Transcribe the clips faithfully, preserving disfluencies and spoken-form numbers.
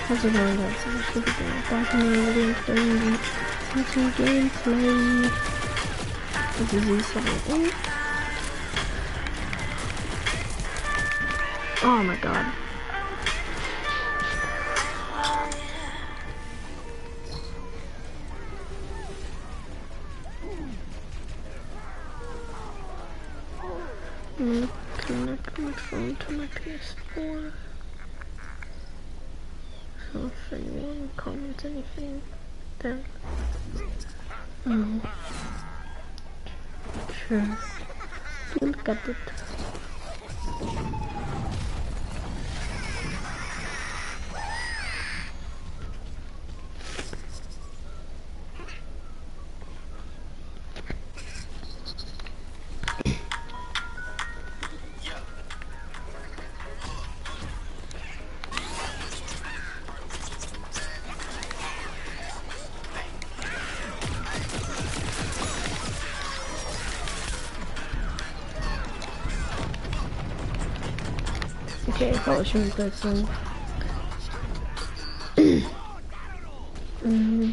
How's it going, guys? So this is back in the video playing some gameplay. This is E seven. Oh my god. I'm gonna connect my phone to my P S four. So if anyone comments anything, then um, sure, look at it. Okay, I probably shouldn't play this one. um,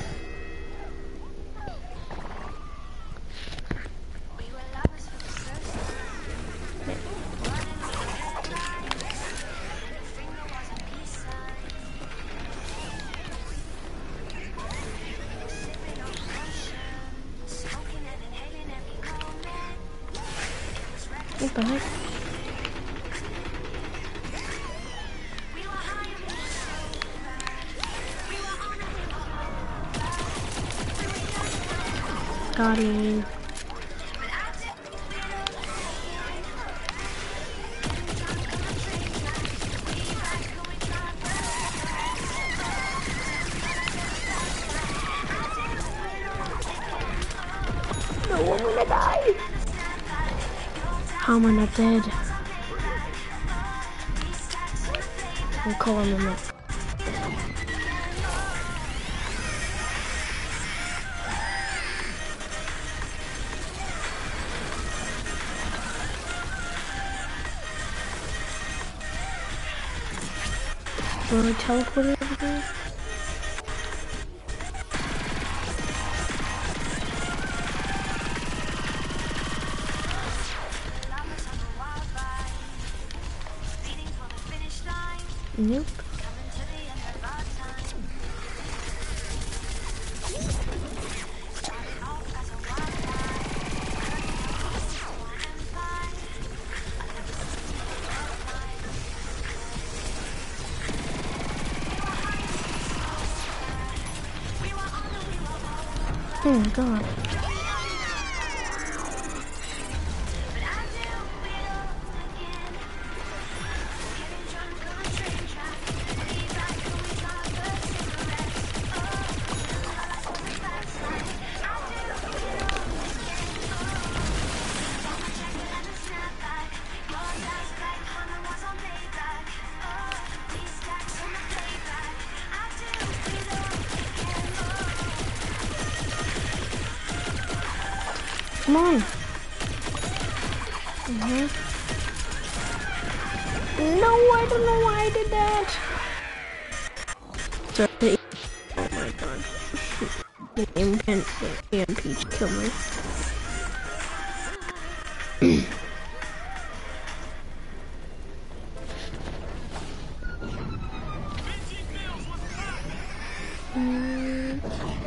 what the heck? Got him. No, I'm gonna die. How am I not dead? I'm calling him up. Will I teleport over there? Nope. Oh my god. Come on. Mm-hmm. No, I don't know why I did that. Sorry. Oh my god. The game can't E M P kill me. mm.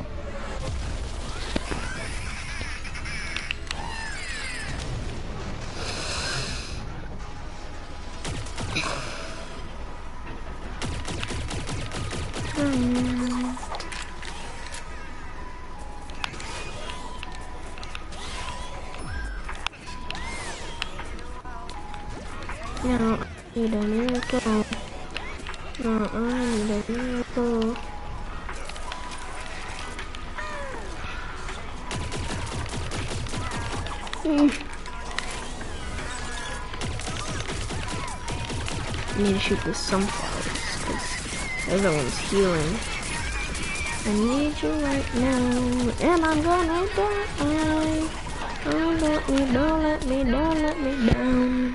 No, I need a miracle. No, I need a miracle. Mm. I need to shoot the sunflowers because everyone's healing. I need you right now, and I'm gonna die. Don't let me, don't let me, don't let me down.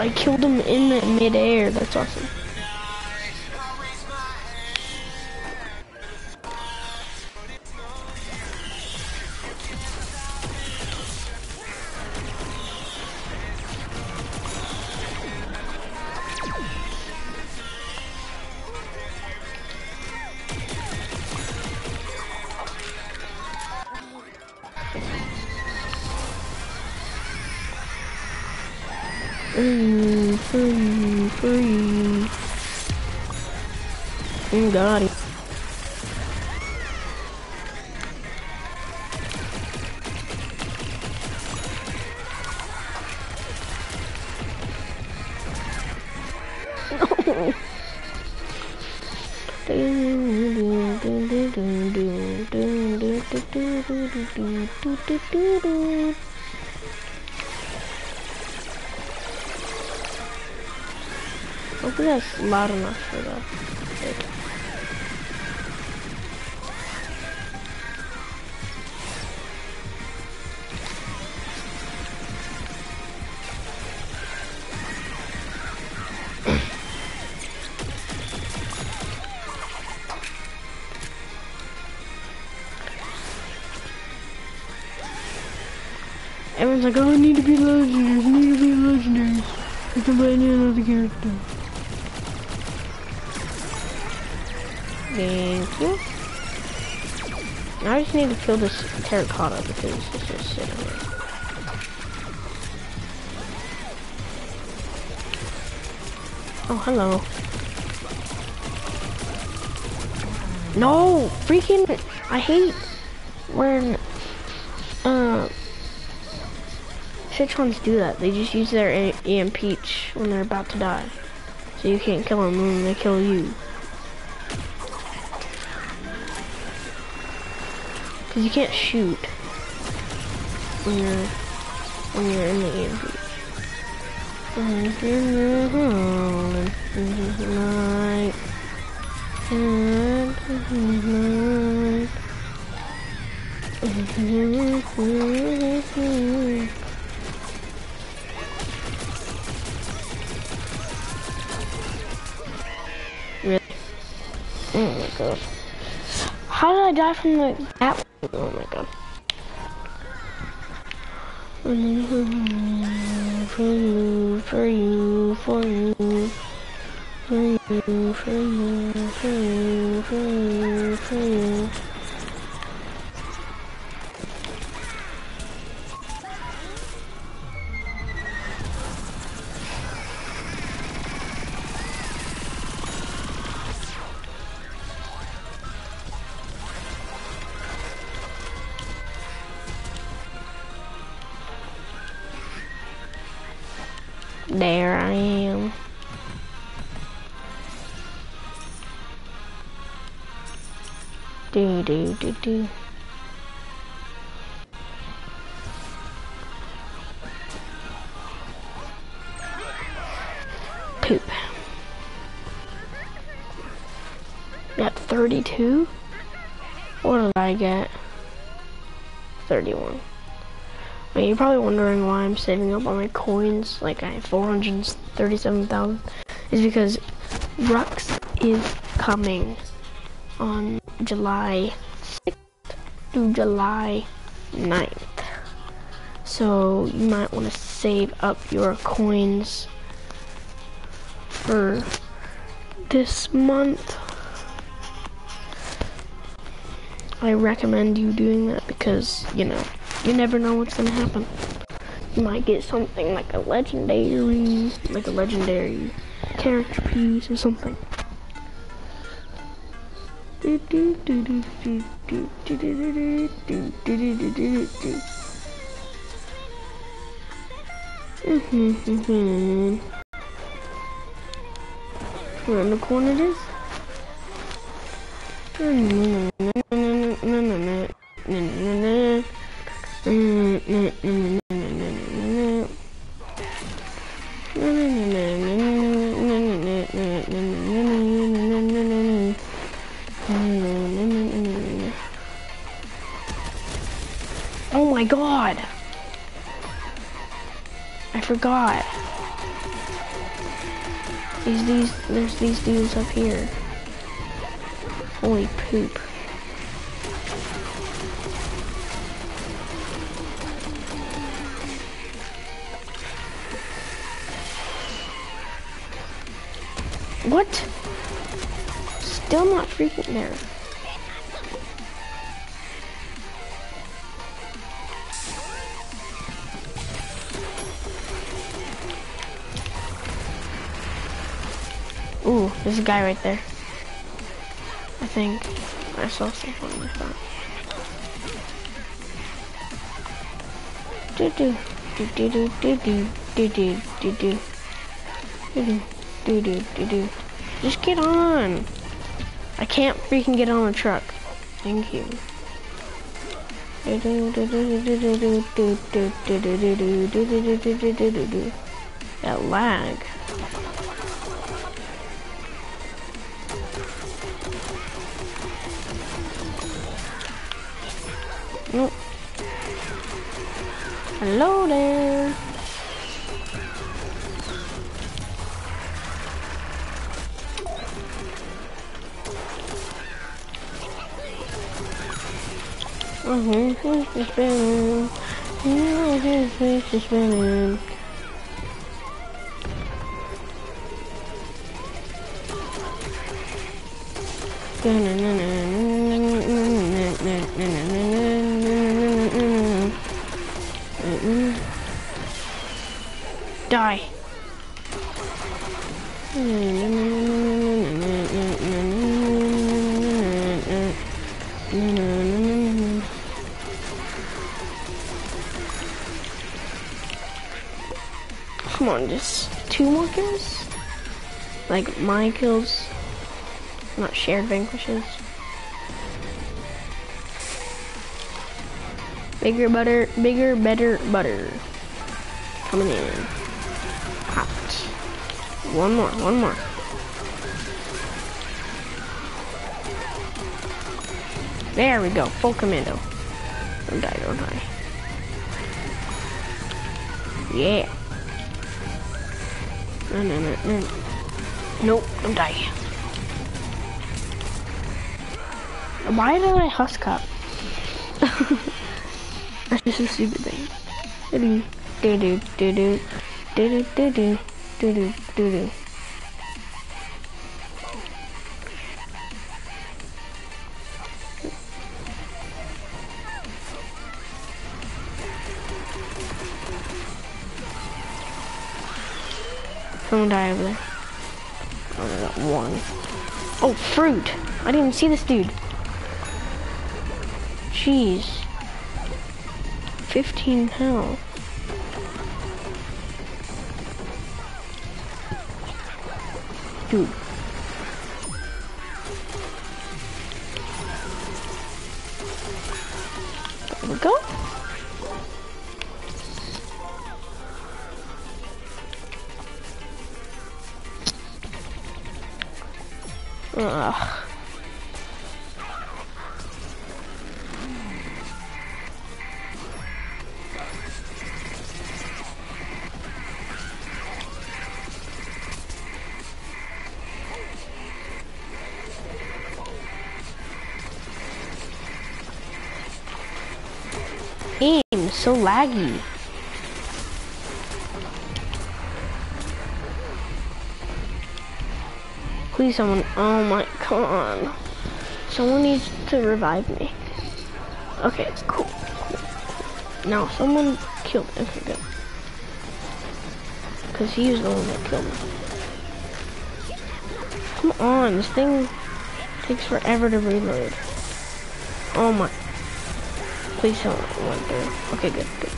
I killed him in the midair. That's awesome. Free, free, free. Mm, got it. No. Hopefully that's loud enough for the video. Everyone's like, oh, I need to be legendary, I need to be legendary. I can play any other character. Thank you. Now I just need to kill this terracotta because it's just sitting there. Oh, hello. No! Freaking... I hate when... Uh... Citrons do that. They just use their E M Peach when they're about to die. So you can't kill them when they kill you. Cause you can't shoot when you're when you're in the E M P. Really? Oh my god. How did I die from the that? Oh my god. For you, for you, for you, for you, for you, for you, for you, for you, for you. There I am. Do do do do. Poop. Got thirty-two? What did I get? thirty-one. I mean, you're probably wondering why I'm saving up on my coins, like I have four hundred thirty-seven thousand, is because Rux is coming on July sixth through July ninth. So you might want to save up your coins for this month. I recommend you doing that because, you know, you never know what's gonna happen. You might get something like a legendary, like a legendary character piece or something. Where in the corner it is? Oh my god! I forgot. These, these, there's these dudes up here. Holy poop. What? Still not freaking there. Ooh, there's a guy right there. I think I saw something on my phone. Do do do do do do do do do do do do do do do do. Just get on. I can't freaking get on the truck. Thank you. That lag. Nope. Hello there. Oh, his face is spinning. Oh, his face is spinning. Die. Come on, just two more kills? Like my kills, not shared vanquishes. Bigger butter, bigger, better butter. Coming in. Hot. One more, one more. There we go, full commando. Don't die, don't die. Yeah. No, no, no, no. Nope, don't die. Why did I husk up? That's just a stupid thing. Do do do do do do do do do do do do. Someone die over there. Oh, I got one. Oh, fruit! I didn't even see this dude. Jeez. fifteen health. Dude. There we go. Ugh. Game so laggy. Please, someone. Oh my, come on. Someone needs to revive me. Okay, it's cool. cool. Now, someone killed me. Okay, good. Because he was the one that killed me. Come on, this thing takes forever to reload. Oh my. Please someone went through. Okay, good, good.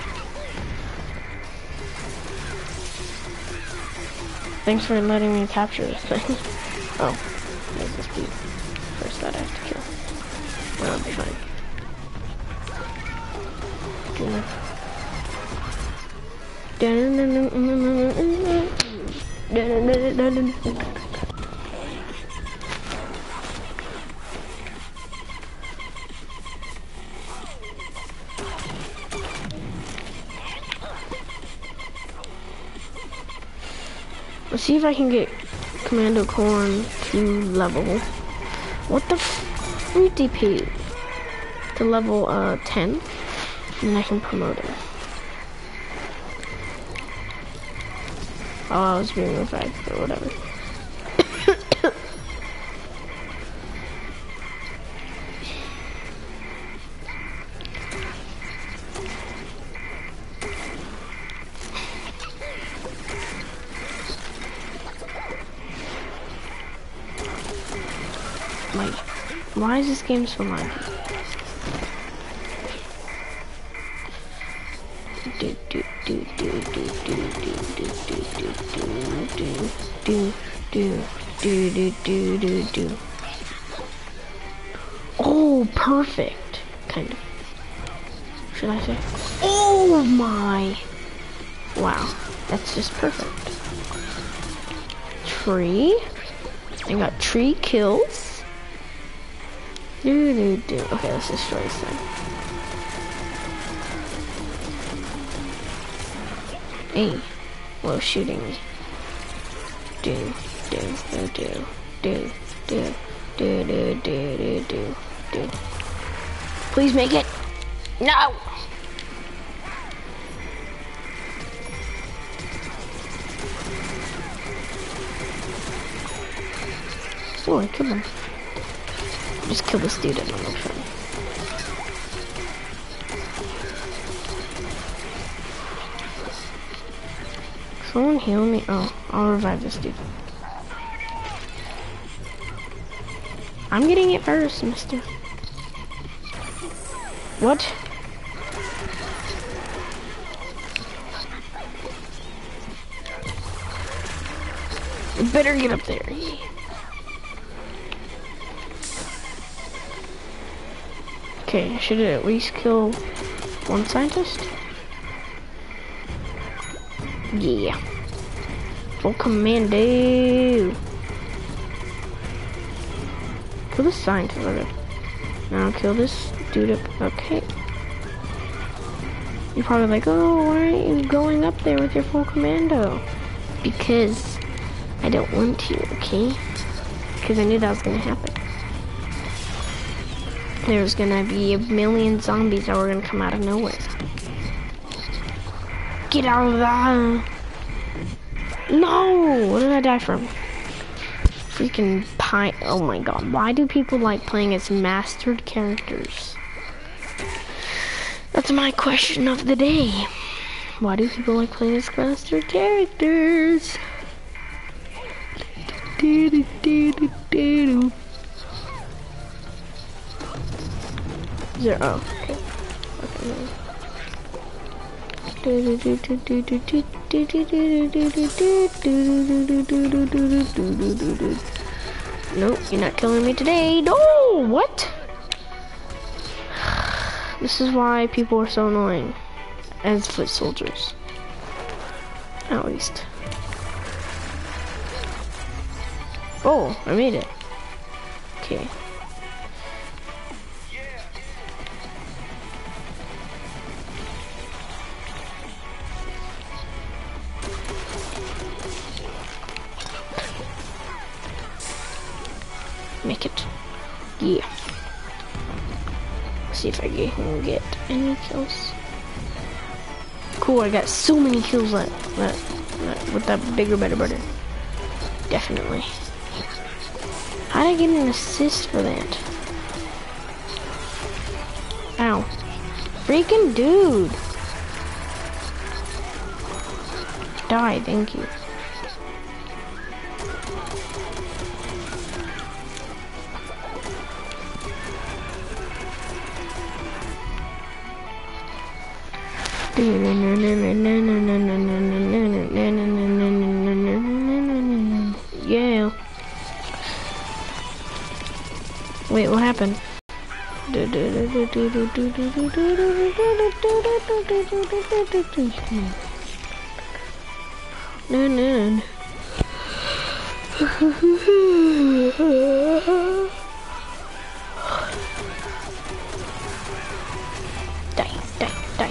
Thanks for letting me capture this thing. Oh, there's this dude. First that I have to kill. That'll be fine. Let's see if I can get Commando Corn to level. What the f? D P to level uh ten, and then I can promote him. Oh, I was being revived or whatever. Like, why is this game so laggy? Do do do do do do do do do do do do do do do do do. Oh, perfect. Kind of. Should I say? Oh my! Wow, that's just perfect. Tree. I got tree kills. Do do do. Okay, let's destroy this thing. Hey, whoa, shooting me. Do do do do do do do do do do do do. Please make it. No. Oh, I killed him. Just kill this dude and I'm not trying. Someone heal me. Oh, I'll revive this dude. I'm getting it first, mister. What? You better get up there. Okay, I should at least kill one scientist. Yeah. Full commando. Kill this scientist. Okay. Now kill this dude up. Okay. You're probably like, oh, why aren't you going up there with your full commando? Because I don't want to, okay? Because I knew that was gonna happen. There was gonna be a million zombies that were gonna come out of nowhere. Get out of that! No! What did I die from? Freaking pie. Oh my god. Why do people like playing as mastered characters? That's my question of the day. Why do people like playing as mastered characters? Do, do, do, do, do. Zero. Oh, okay. Okay. Nope, you're not killing me today. No, what? This is why people are so annoying as foot soldiers. At least. Oh, I made it. Okay. Make it. Yeah. See if I can get any kills. Cool, I got so many kills that, that, that with that bigger, better, better. Definitely. How did I get an assist for that? Ow. Freaking dude. Die, thank you. Yeah. Wait, what happened? No, no. Die, die, die.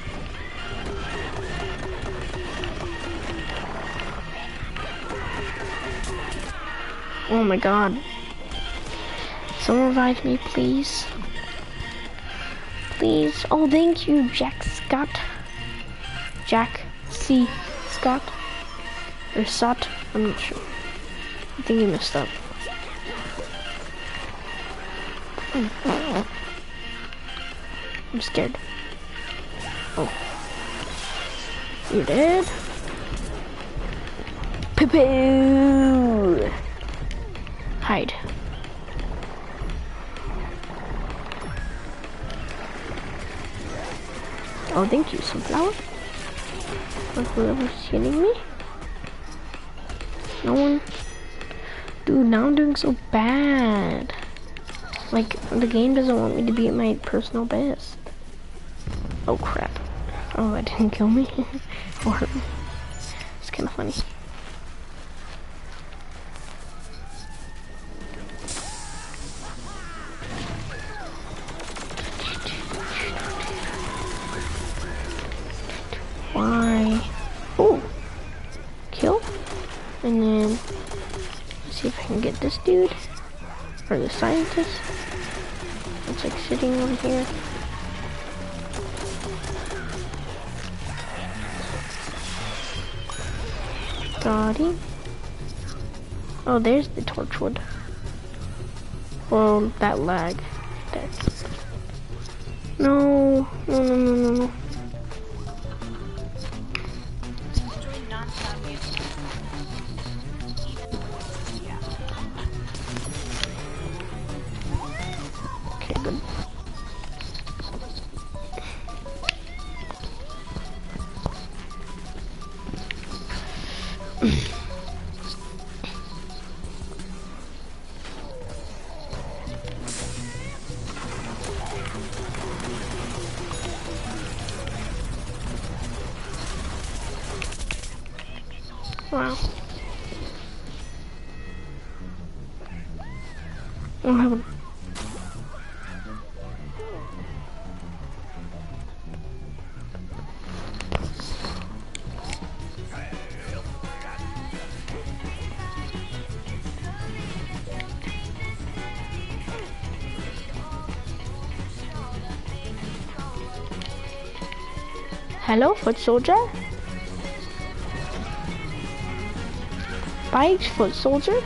Oh my god. Someone revive me, please. Please. Oh, thank you, Jack Scott. Jack C. Scott. Or Sot. I'm not sure. I think he messed up. I'm scared. Oh. You're dead? Poo-poo! Hide. Oh, thank you, Sunflower. For whoever's hitting me. No one. Dude, now I'm doing so bad. Like, the game doesn't want me to be at my personal best. Oh, crap. Oh, that didn't kill me. Or hurt me. It's kind of funny. Why? Oh! Kill? And then, let's see if I can get this dude. Or the scientist. It's like sitting over here. Got him. Oh, there's the torchwood. Well, that lag. That's... No, no, no, no, no, no. Okay, good. Wow. What happened? Hello, foot soldier? Bikes, foot soldier?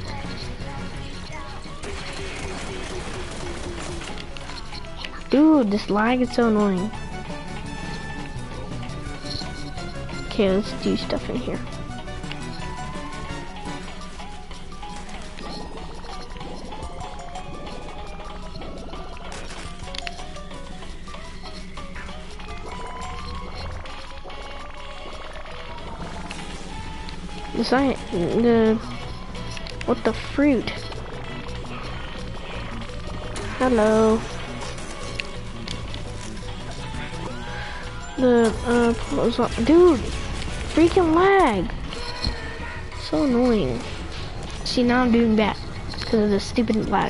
Dude, this lag is so annoying. Okay, let's do stuff in here. The science, the, what the fruit? Hello. The, uh, dude, freaking lag. So annoying. See, now I'm doing bad because of the stupid lag.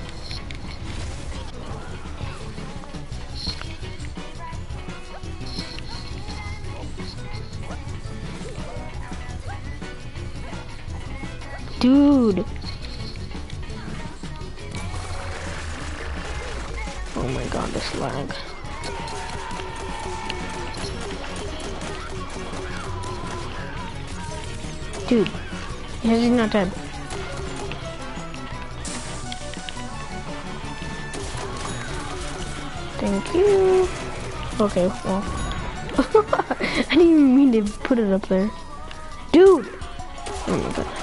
Dude. Oh my god, this lag. Dude, yes, he's not dead. Thank you. Okay, well. I didn't even mean to put it up there. Dude! Oh my god.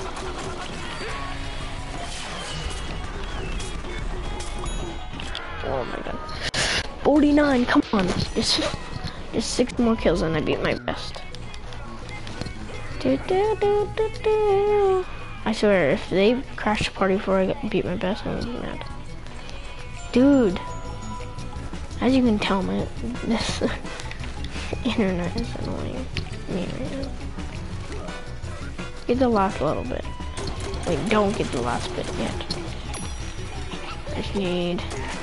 Oh my god. forty-nine, come on. Just, just six more kills and I beat my best. Do, do, do, do, do. I swear, if they crash the party before I get, beat my best, I'm gonna be mad. Dude. As you can tell, my this internet is annoying me right now. Get the last little bit. Wait, don't get the last bit yet. I just need...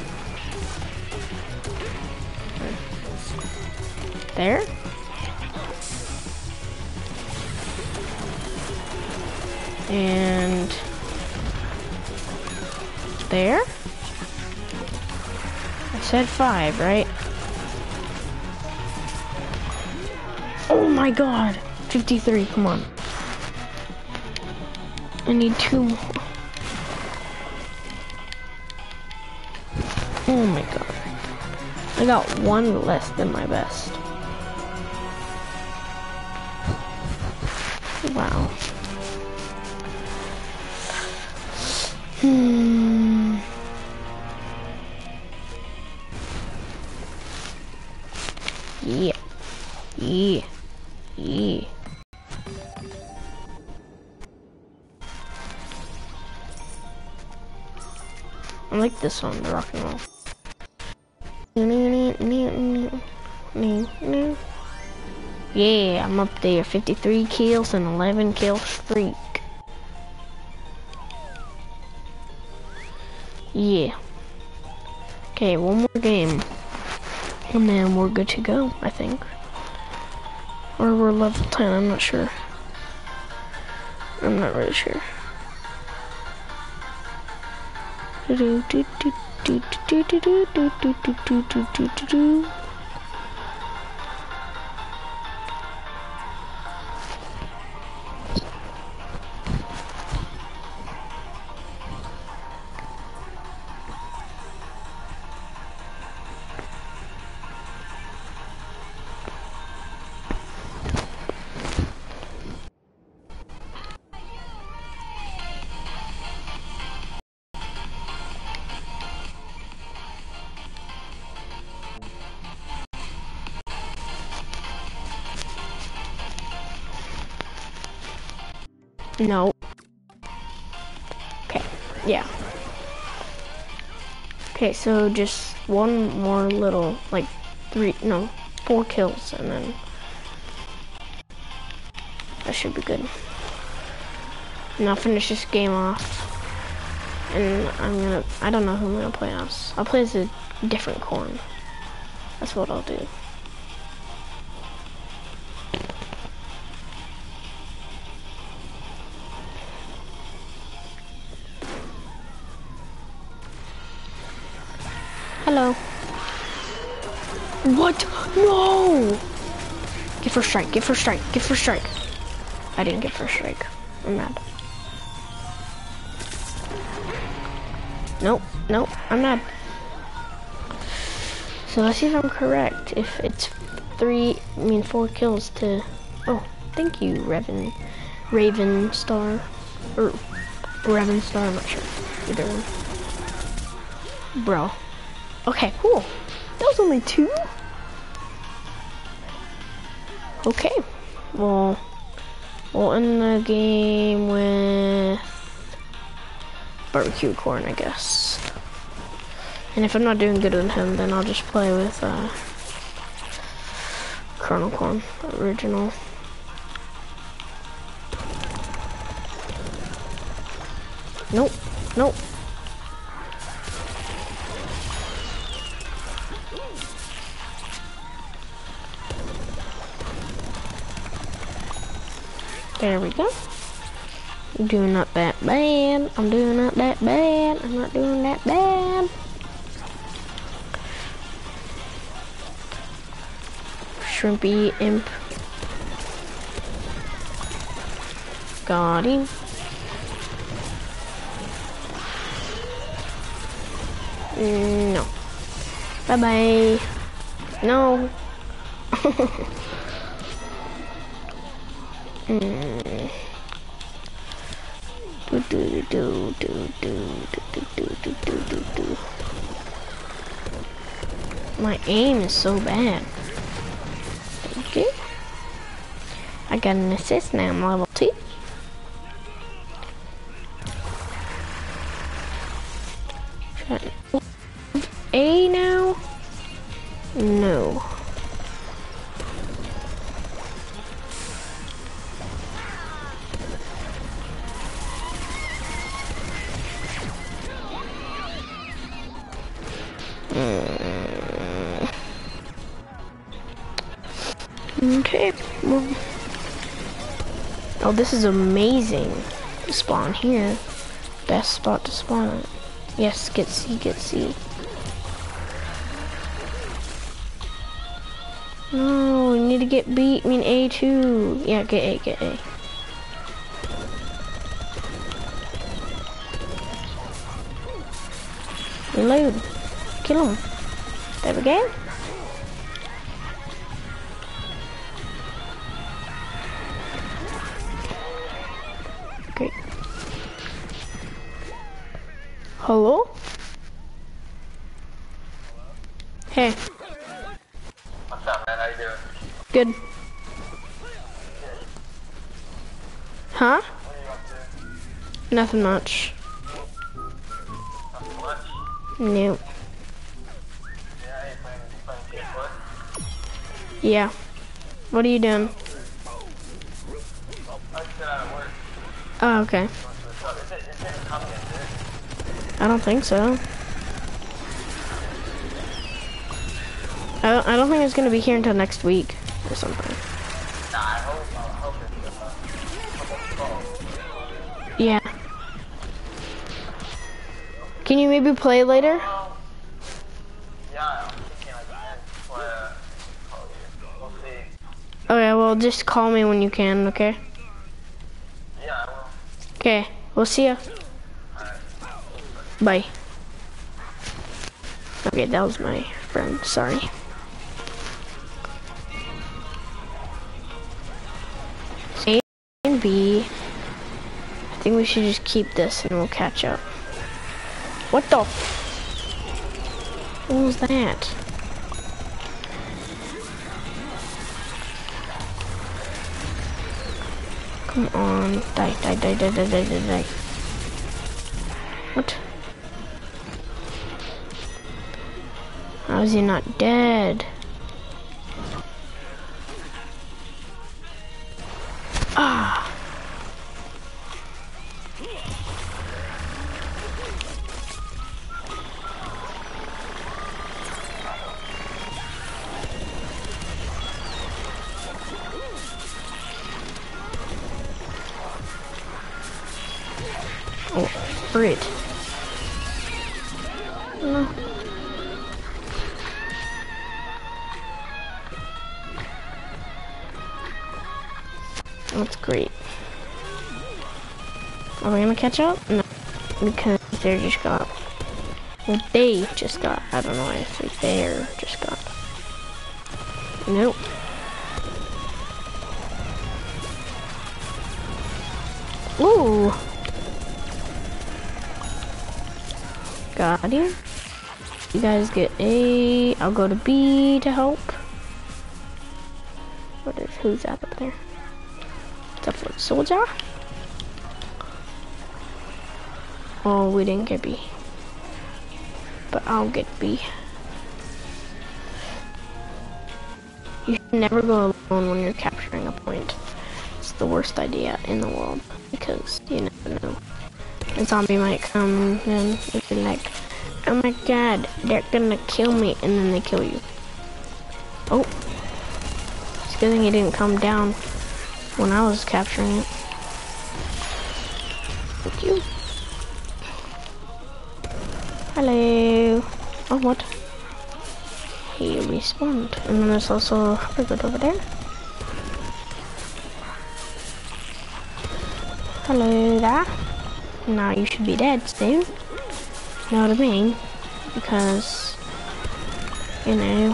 There? And there? I said five, right? Oh my god! fifty-three, come on. I need two more. Oh my god. I got one less than my best. Wow. Hmm. Yeah. Yeah. Yeah. I like this one, the rock and roll. Yeah, I'm up there. fifty-three kills and eleven kill streak. Yeah. Okay, one more game. And then we're good to go, I think. Or we're level ten, I'm not sure. I'm not really sure. Do do do do do do do do do do do do do do. No. Okay, yeah. Okay, so just one more little, like, three, no, four kills, and then that should be good. And I'll finish this game off, and I'm gonna, I don't know who I'm gonna play as. I'll play as a different corn. That's what I'll do. Hello. What? No! Get first strike, get first strike, get first strike. I didn't get first strike. I'm mad. Nope, nope, I'm mad. So let's see if I'm correct. If it's three, I mean four kills to, oh, thank you, Raven, Raven Star, or Raven Star, I'm not sure, either one. Bro. Okay, cool. That was only two? Okay. Well, we'll end the game with barbecue corn, I guess. And if I'm not doing good with him, then I'll just play with uh, Kernel Corn, original. Nope, nope. There we go. I'm doing not that bad. I'm doing not that bad. I'm not doing that bad. Shrimpy imp. Got him. No. Bye bye. No. mm. Do do do do do do do do do do do. My aim is so bad. Okay. I got an assist now. I'm level two. A now? No. Mm. Okay. Well. Oh, this is amazing. Spawn here. Best spot to spawn at. Yes, get C, get C. No, we need to get B, I mean A too. Yeah, get A, get A. Reload. Kill him. There we go. Great. Hello? Hey. What's up, man? How you doing? Good. Huh? What are you up to? Nothing much. Nothing much? Nope. Yeah, you playing, you playing P S four? Yeah. What are you doing? I just got out of work. Oh, okay. What's up? Is it, is it coming yet, is it? I don't think so. I don't, I don't think it's gonna be here until next week or something. Nah, I hope, I hope it's, uh, hope it's fall. Yeah. Can you maybe play later? Um, yeah, I'm thinking I can play, uh, call you. We'll see. Okay, well just call me when you can, okay? Yeah, I will. Okay, we'll see ya. Alright. Bye. Okay, that was my friend, sorry. A and B. I think we should just keep this and we'll catch up. What the? What was that? Come on, die, die, die, die, die, die, die, die. What? How is he not dead? Ah! Oh, Brit. No. That's great. Are we gonna catch up? No, because they just got. Well, they just got. I don't know if they just got. Nope. Ooh. Got him. You guys get A. I'll go to B to help. What is? Who's that up there? What's up, foot soldier? Oh, we didn't get B. But I'll get B. You should never go alone when you're capturing a point. It's the worst idea in the world because you never know. A zombie might come and you'd be like, oh my god, they're gonna kill me, and then they kill you. Oh. It's a good thing he didn't come down when I was capturing it. Thank you. Hello. Oh, what? He respawned. And then there's also a Hypergoat over there. Hello there. Now you should be dead soon. Know what I mean? Because, you know,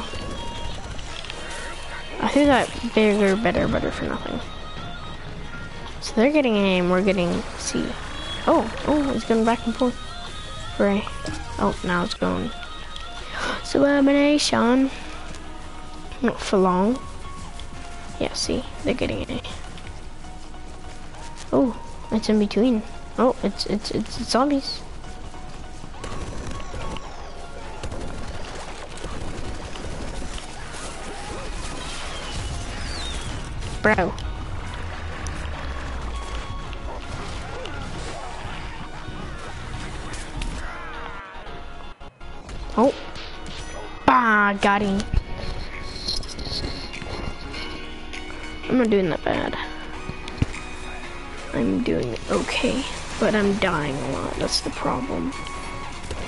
I think that bigger, better, better for nothing. So they're getting A and we're getting C. Oh, oh, it's going back and forth. Right. Oh, now it's going. Sublimation. Not for long. Yeah, see, they're getting A. Oh, it's in between. Oh, it's it's it's, it's zombies. Bro. Oh. Bah, got him. I'm not doing that bad. I'm doing okay, but I'm dying a lot. That's the problem.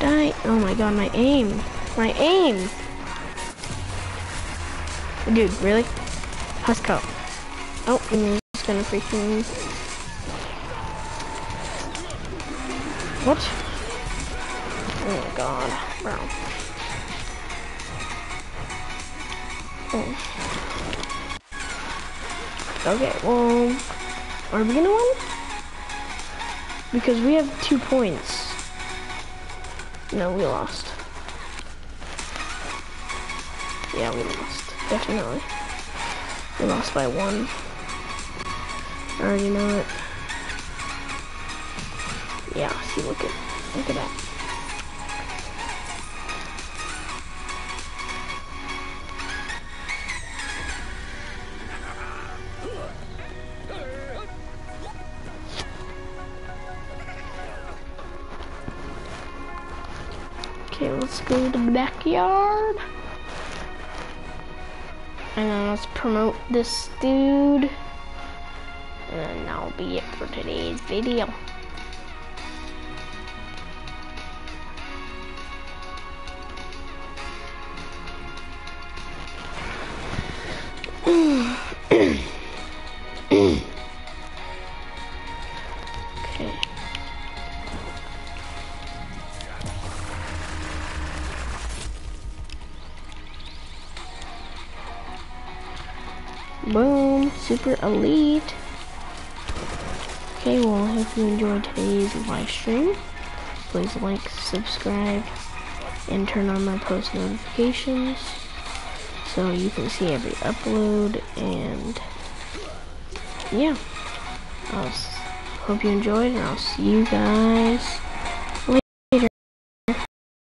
Die. Oh my god, my aim. My aim. Dude, really? Husko. Oh, and he's gonna freaking... What? Oh my god, bro. Oh. Okay, well, are we gonna win? Because we have two points. No, we lost. Yeah, we lost. Definitely. We lost by one. I already know it. Yeah, see, look at, look at that. Okay, let's go to the backyard. And then let's promote this dude. And then that'll be it for today's video. Okay. Boom, super elite. Okay, well, I hope you enjoyed today's live stream. Please like, subscribe, and turn on my post notifications so you can see every upload. And yeah, I hope you enjoyed, and I'll see you guys